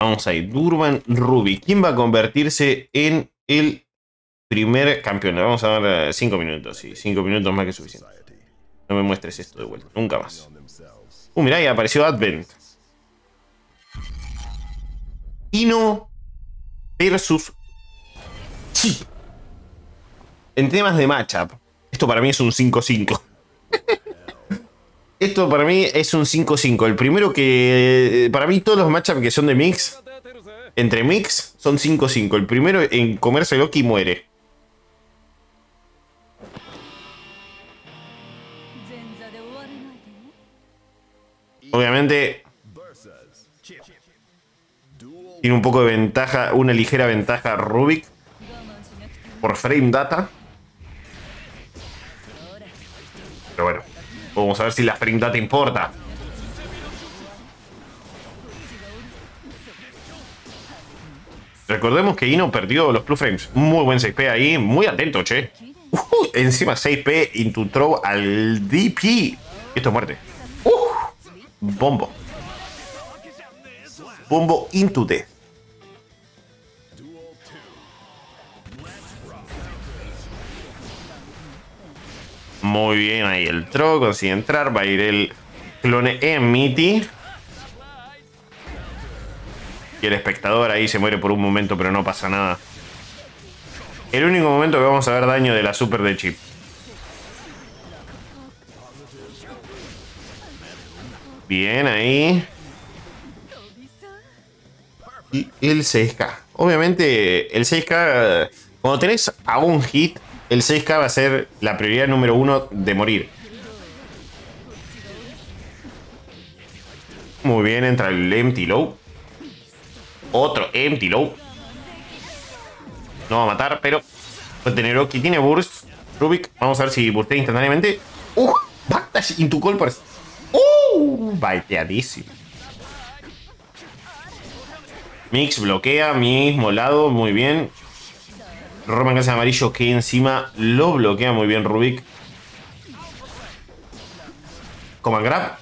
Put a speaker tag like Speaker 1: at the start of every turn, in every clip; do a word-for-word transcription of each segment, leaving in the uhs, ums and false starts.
Speaker 1: Vamos a ir. Durban Rubik. ¿Quién va a convertirse en el primer campeón? Vamos a dar cinco minutos. Sí, cinco minutos más que suficiente. No me muestres esto de vuelta. Nunca más. Uh, mirá, ya apareció Advent. Ino versus Chi. En temas de matchup, esto para mí es un cinco cinco. Esto para mí es un cinco cinco. El primero que... Para mí todos los matchups que son de mix, entre mix, son cinco cinco. El primero en comerse Loki muere. Obviamente tiene un poco de ventaja, una ligera ventaja Rubik por frame data. Pero bueno, vamos a ver si la frame data importa. Recordemos que Ino perdió los plus frames. Muy buen seis P ahí, muy atento, che. Uh, encima seis P into throw al D P. Esto es muerte. Uh, bombo. Bombo into death. Muy bien ahí el throw, consigue entrar. Va a ir el clone Emity. Y el espectador ahí se muere por un momento, pero no pasa nada. El único momento que vamos a ver daño de la super de Chip. Bien ahí. Y el seis K. Obviamente el seis K, cuando tenés a un hit, el seis K va a ser la prioridad número uno de morir. Muy bien, entra el empty low. Otro empty low. No va a matar, pero puede tener Oki. Tiene burst. Rubik, vamos a ver si burstea instantáneamente. Uh, backdash into golpers. Uh, baiteadísimo. Mix bloquea, mismo lado, muy bien. Roman Casa Amarillo que encima lo bloquea muy bien Rubik. Command grab.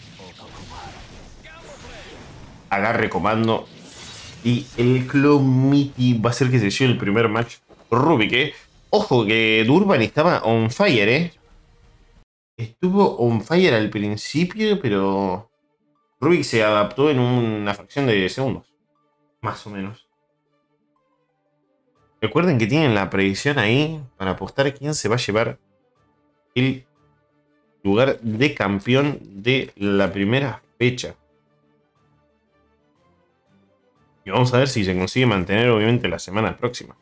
Speaker 1: Agarre comando. Y el Clomity va a ser que se lleve el primer match. Rubik, eh. Ojo que Durban estaba on fire, eh. Estuvo on fire al principio, pero Rubik se adaptó en una fracción de segundos. Más o menos. Recuerden que tienen la predicción ahí para apostar quién se va a llevar el lugar de campeón de la primera fecha. Y vamos a ver si se consigue mantener, obviamente, la semana próxima.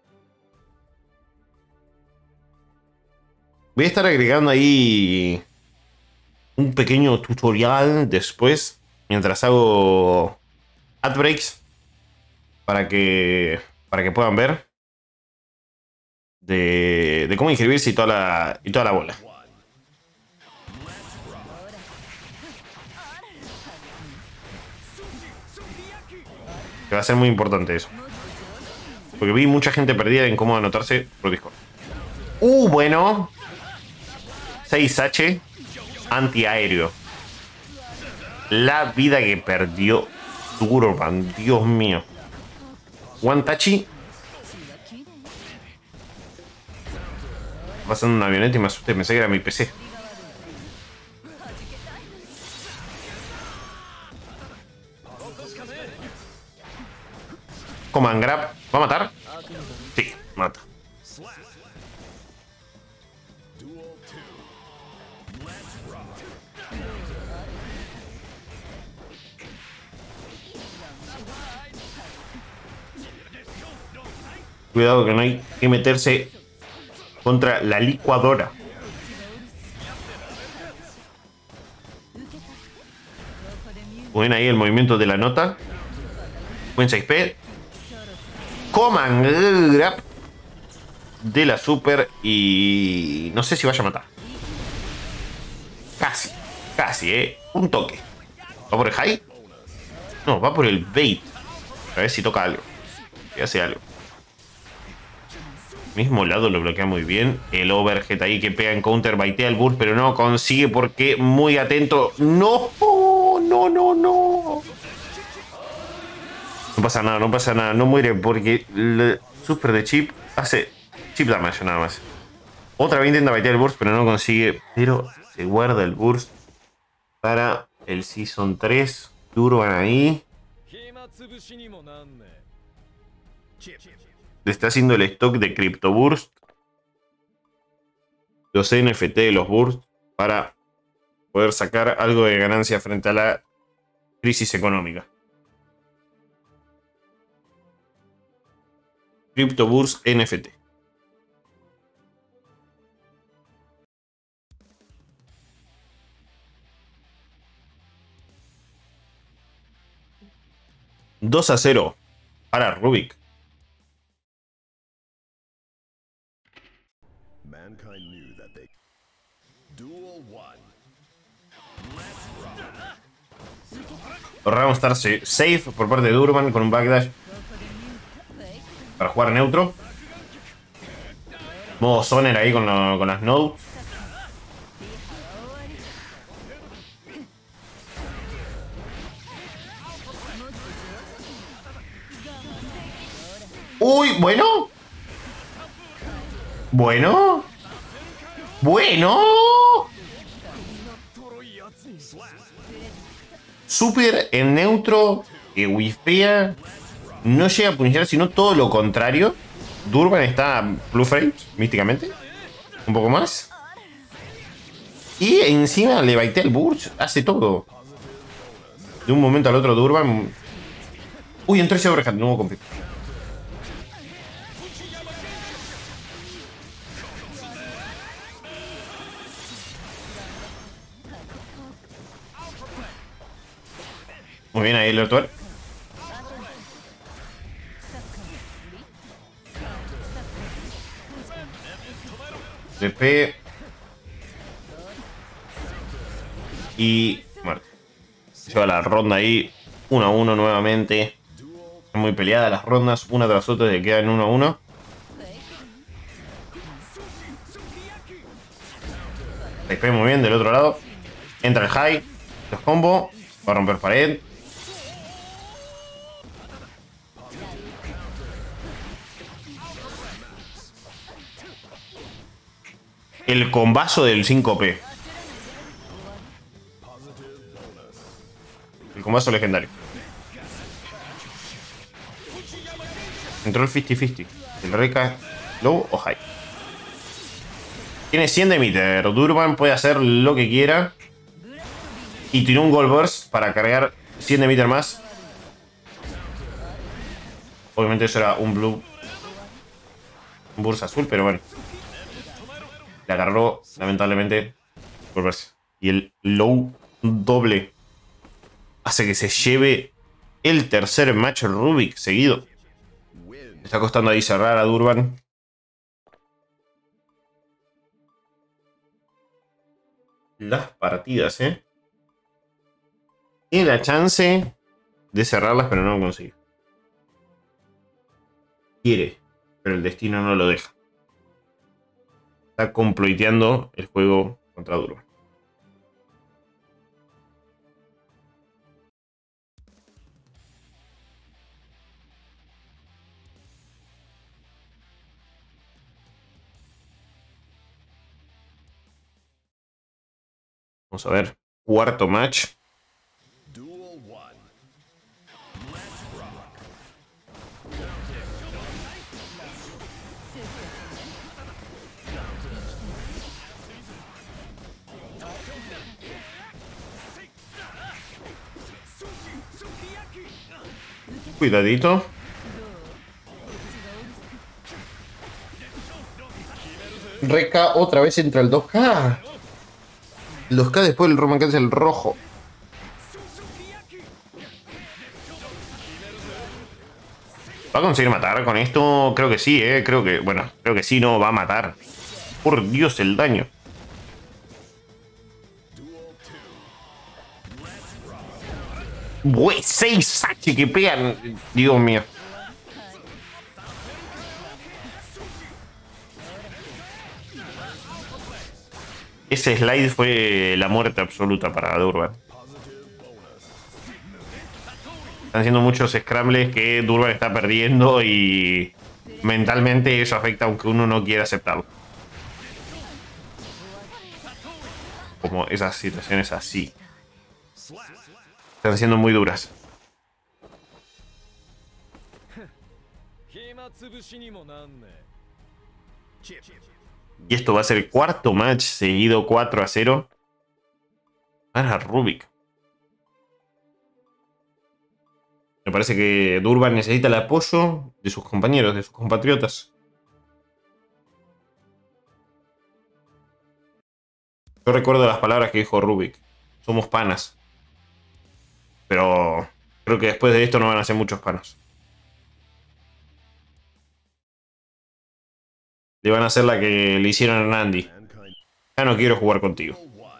Speaker 1: Voy a estar agregando ahí un pequeño tutorial después, mientras hago ad breaks, para que, para que puedan ver de, de cómo inscribirse y toda la, y toda la bola. Que va a ser muy importante eso. Porque vi mucha gente perdida en cómo anotarse por Discord. Uh, bueno. seis H antiaéreo. La vida que perdió Durban, Dios mío. One Tachi. Pasando una avioneta y me asusté, pensé que era mi P C. Command grab. ¿Va a matar? Sí, mata. Cuidado que no hay que meterse contra la licuadora. Buen ahí el movimiento de la nota. Buen seis P. Command grab de la super y no sé si vaya a matar. Casi, casi, eh. Un toque. ¿Va por el high? No, va por el bait. A ver si toca algo. Si hace algo. Mismo lado lo bloquea muy bien. El overhead ahí que pega en counter, baitea el burst, pero no consigue porque muy atento. ¡No! ¡No, no, no! No pasa nada, no pasa nada. No muere porque el super de Chip hace chip damage nada más. Otra vez intenta baitear el burst, pero no consigue. Pero se guarda el burst para el Season tres. Durban ahí. Le está haciendo el stock de Crypto Burst. Los N F T de los Burst. Para poder sacar algo de ganancia frente a la crisis económica. Crypto Burst N F T. dos a cero para Rubik. Round Star safe por parte de Durban con un backdash para jugar neutro. Modo Zoner ahí con, lo, con las Node. Uy, bueno. Bueno. Bueno. Super en neutro que wifea. No llega a punchar, sino todo lo contrario. Durban está blue frames, místicamente. Un poco más. Y encima le baitea el burst. Hace todo. De un momento al otro Durban. Uy, entró ese overhand, no hubo conflicto. Muy bien ahí el virtual. D P. Y muerte. Lleva la ronda ahí. uno a uno nuevamente. Muy peleadas las rondas. Una tras otra se quedan uno a uno. D P muy bien del otro lado. Entra el high. Los combo. Va a romper pared. El combazo del cinco P. El combazo legendario. Entró el cincuenta cincuenta. El Reca low o high. Tiene cien de meter. Durban puede hacer lo que quiera. Y tiene un Gold Burst para cargar cien de meter más. Obviamente eso era un blue. Un burst azul, pero bueno. Le agarró, lamentablemente, Gold Burst. Y el low doble hace que se lleve el tercer match Rubik seguido. Le está costando ahí cerrar a Durban. Las partidas, ¿eh? Tiene la chance de cerrarlas, pero no lo consigue. Quiere, pero el destino no lo deja. Está comploiteando el juego contra Durban. Vamos a ver. Cuarto match. Cuidadito. Reca otra vez entra el dos K. Los K después del Roman Cancel rojo. ¿Va a conseguir matar con esto? Creo que sí, eh. Creo que, bueno, creo que sí, no, va a matar. Por Dios, el daño. Güey, seis H que pegan. Dios mío. Ese slide fue la muerte absoluta para Durban. Están haciendo muchos scrambles que Durban está perdiendo y mentalmente eso afecta aunque uno no quiera aceptarlo. Como esas situaciones así. Están siendo muy duras. Y esto va a ser el cuarto match seguido cuatro a cero para Rubik. Me parece que Durban necesita el apoyo de sus compañeros, de sus compatriotas. Yo recuerdo las palabras que dijo Rubik. Somos panas. Pero creo que después de esto no van a ser muchos panas. Le van a hacer la que le hicieron a Nandi. Ya no quiero jugar contigo.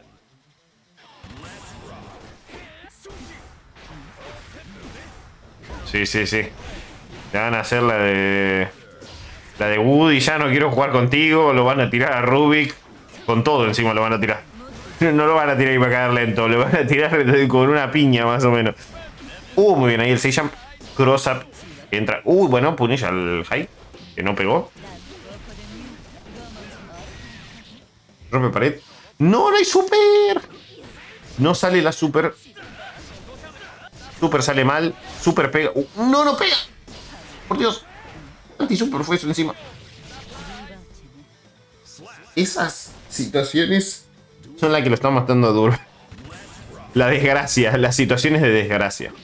Speaker 1: Sí, sí, sí. Le van a hacer la de... La de Woody, ya no quiero jugar contigo. Lo van a tirar a Rubik. Con todo encima lo van a tirar. No lo van a tirar y va a caer lento. Lo van a tirar con una piña más o menos. Uh, muy bien. Ahí el seis jump. Cross up. Entra. Uh, bueno, punish al high. Que no pegó. Rompe pared. ¡No, no hay super! No sale la super. Super sale mal. Super pega. Uh, ¡no, no pega! Por Dios. Anti-super fue eso encima. Esas situaciones son las que lo están matando a Durban. La desgracia. Las situaciones de desgracia.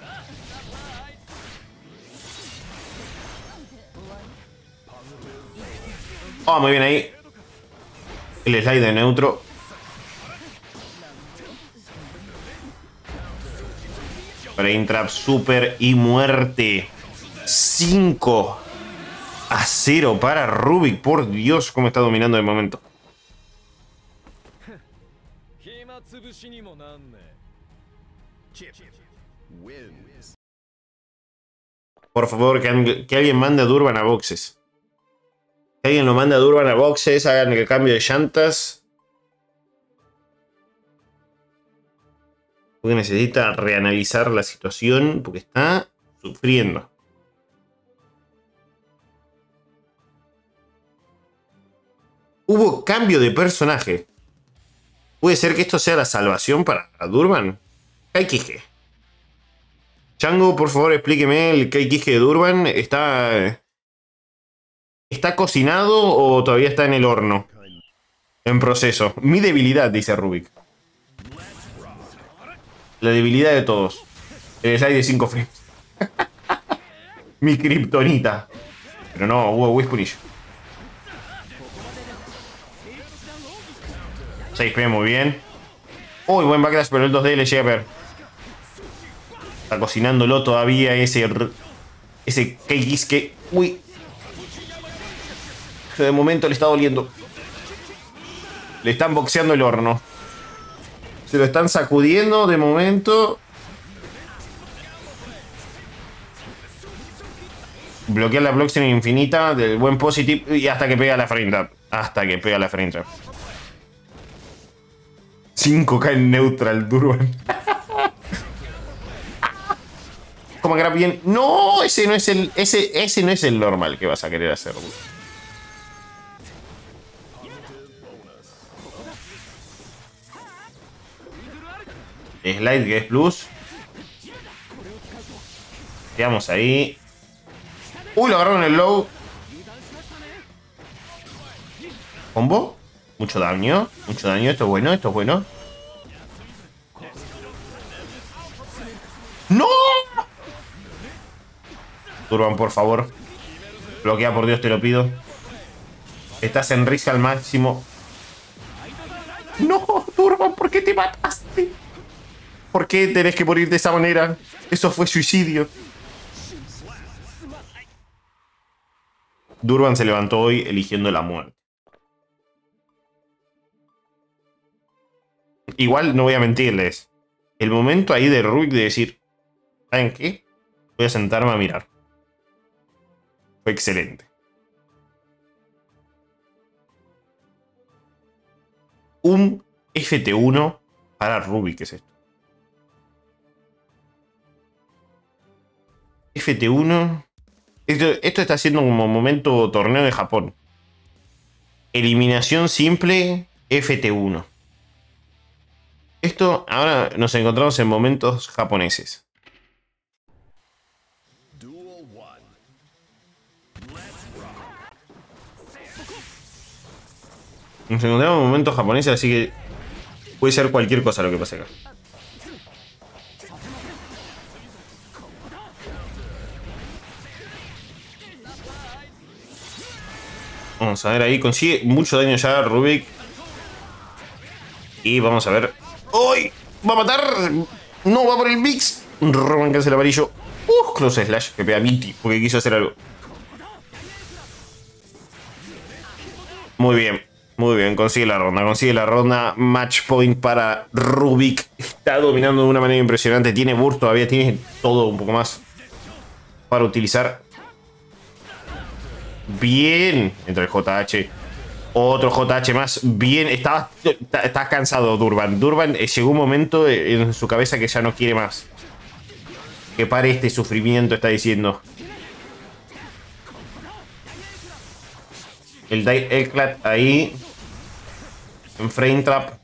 Speaker 1: Oh, muy bien ahí. El slide de neutro. Brain Trap, super y muerte. cinco a cero para Rubik. Por Dios, cómo está dominando de momento. Por favor, que, que alguien mande a Durban a boxes. Que alguien lo mande a Durban a boxes. Hagan el cambio de llantas. Porque necesita reanalizar la situación. Porque está sufriendo. Hubo cambio de personaje. ¿Puede ser que esto sea la salvación para Durban? Kaikige. Chango, por favor, explíqueme el Kaikige de Durban. ¿Está, ¿Está cocinado o todavía está en el horno? En proceso. Mi debilidad, dice Rubik. La debilidad de todos. El slide de cinco frames. Mi kriptonita. Pero no, hubo Whispunish. seis P, muy bien. Uy, buen backlash, pero el dos D le llega a ver. Está cocinándolo todavía ese... Ese Keikis que... Uy. De momento le está doliendo. Le están boxeando el horno. Se lo están sacudiendo de momento. Bloquea la blockchain infinita del buen positive. Y hasta que pega la frame trap. Hasta que pega la frame trap. cinco K en neutral, Durban. Como grab bien. No, ese no es el. Ese, ese no es el normal que vas a querer hacer. Slide que es plus. Quedamos ahí. Uy, lo agarraron el low. Combo. Mucho daño. Mucho daño. Esto es bueno. Esto es bueno. ¡No! Durban, por favor. Bloquea, por Dios, te lo pido. Estás en riesgo al máximo. No, Durban, ¿por qué te mataste? ¿Por qué tenés que morir de esa manera? Eso fue suicidio. Durban se levantó hoy eligiendo la muerte. Igual no voy a mentirles. El momento ahí de Rubik de decir, ¿saben qué? Voy a sentarme a mirar. Fue excelente. Un F T uno para Rubik, ¿qué es esto? F T uno. Esto, esto está siendo como momento torneo de Japón. Eliminación simple F T uno. Esto, ahora nos encontramos en momentos japoneses. Nos encontramos en momentos japoneses, así que puede ser cualquier cosa lo que pase acá. Vamos a ver ahí, consigue mucho daño ya Rubik. Y vamos a ver. ¡Uy! ¡Va a matar! ¡No, va por el mix! Roman cancel el amarillo. ¡Uh! Close slash que pega Mitty porque quiso hacer algo. Muy bien. Muy bien, consigue la ronda, consigue la ronda. Match point para Rubik. Está dominando de una manera impresionante. Tiene burst todavía, tiene todo un poco más para utilizar. Bien. Entra el J H. Otro J H más. Bien. Estaba, estás cansado, Durban. Durban eh, llegó un momento en su cabeza que ya no quiere más. Que pare este sufrimiento, está diciendo. El Die Eklat ahí. En frame trap.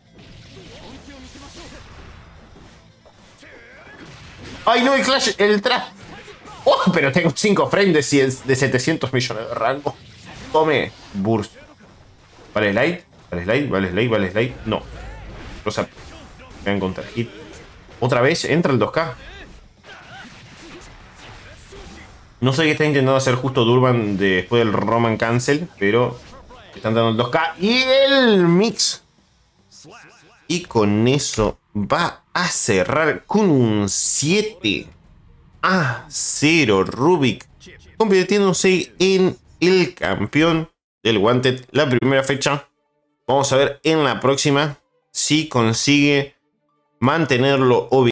Speaker 1: ¡Ay, no! El Clash, el trap. ¡Oh! Pero tengo cinco frames de, de setecientos millones de rango. Tome. Burst. ¿Vale slide? ¿Vale slide? ¿Vale slide? ¿Vale slide? No. O sea, voy a encontrar hit. Otra vez entra el dos K. No sé qué está intentando hacer justo Durban después del Roman Cancel, pero están dando el dos K y el mix. Y con eso va a cerrar con un siete a cero Rubik, convirtiéndose en el campeón del Wanted la primera fecha. Vamos a ver en la próxima si consigue mantenerlo obviamente.